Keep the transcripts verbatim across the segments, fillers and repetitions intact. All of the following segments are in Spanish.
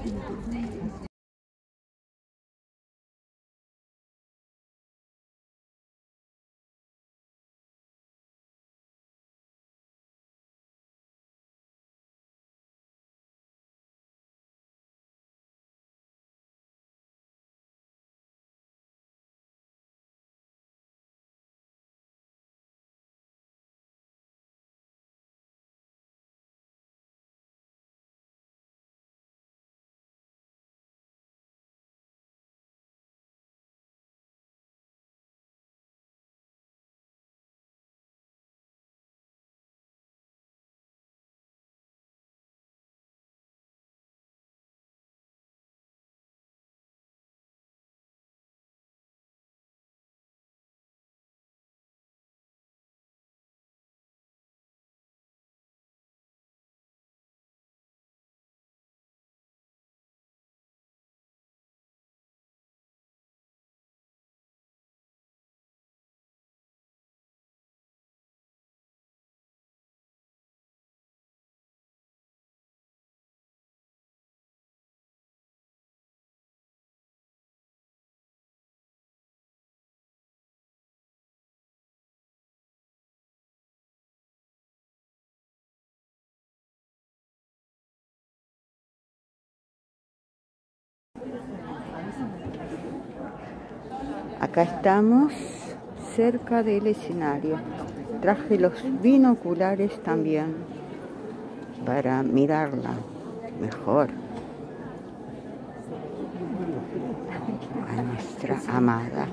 Acá estamos cerca del escenario. Traje los binoculares también para mirarla mejor a nuestra amada.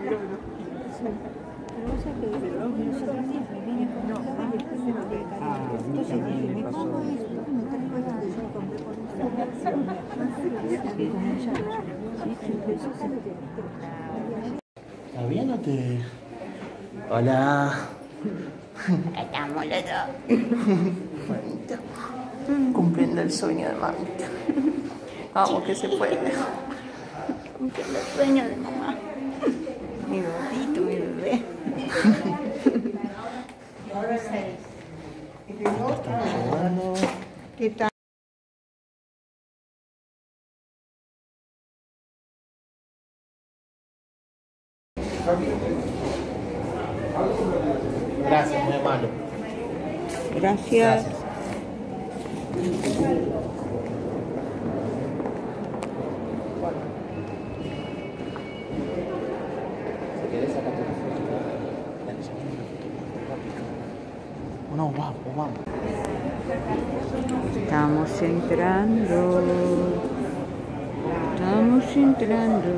¿Está bien o te...? Hola. Estamos los dos. Mamita. Cumpliendo el sueño de mamita. Vamos, que se puede. Cumpliendo el sueño de mamá. Mi gordito, mi bebé. ¿Qué tal? Gracias, muy amable. Gracias. Gracias. Si querés, sacate una foto. Dale, sacate una foto. No, vamos, vamos. Estamos entrando. Estamos entrando.